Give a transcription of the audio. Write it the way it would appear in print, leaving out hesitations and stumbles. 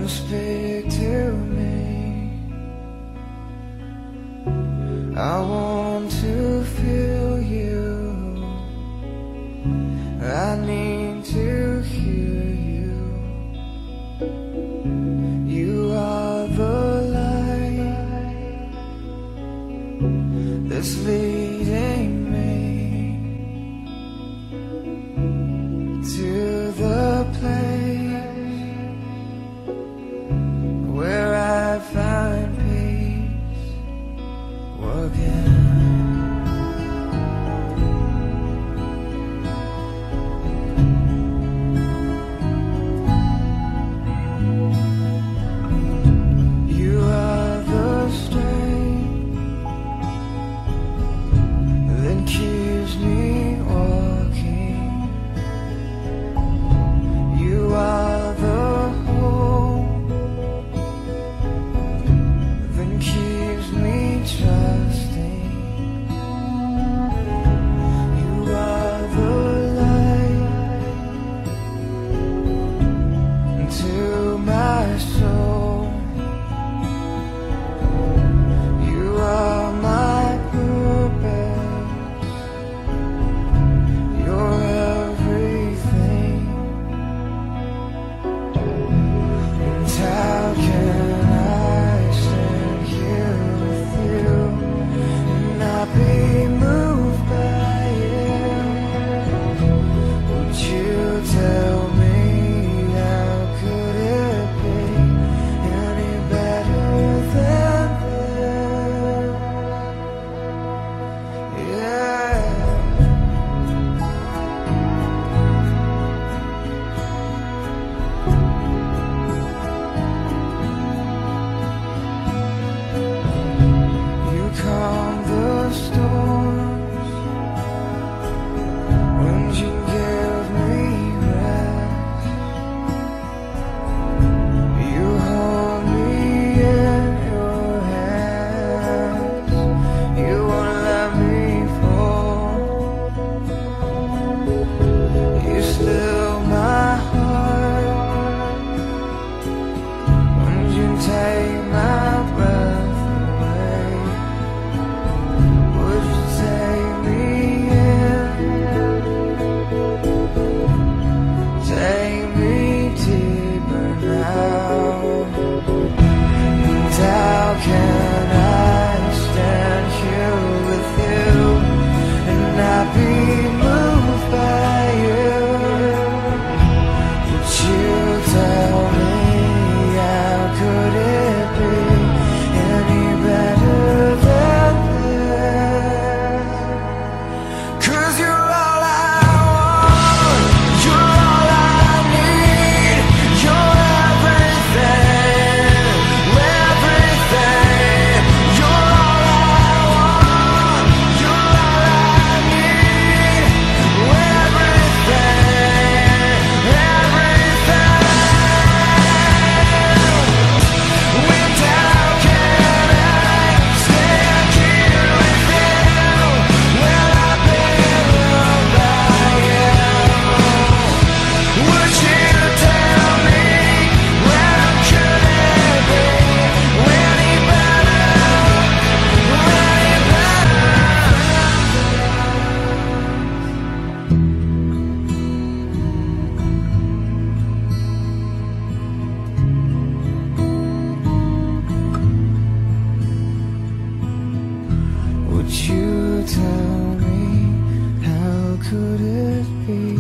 and speak to me. I want to feel you. I need to hear you. You are the light that's leading me to the place where I find peace again. You are the strength that keeps me walking. You are the hope that keeps me trusting. You are the light to my soul. You are my purpose. You're everything. And how can I stand here with you and not be moved by you? Would you tell me how could it be any better than this? Yeah. You calm the storms when you give me rest. You hold me in your hands. You won't let me fall. You still my heart when you take my breath away. Would you take me in? Take me deeper now. And how can I stand here with you and not be moved by you? Would you tell me how could it be any better than this? 'Cause you're all I want, you're all I need, you're everything, everything. You're all I want, you're all I need, everything, everything. And how can I stand here with you when I've been loved by you? Would you tell me how could it be any better, any better? Would you tell me how could it be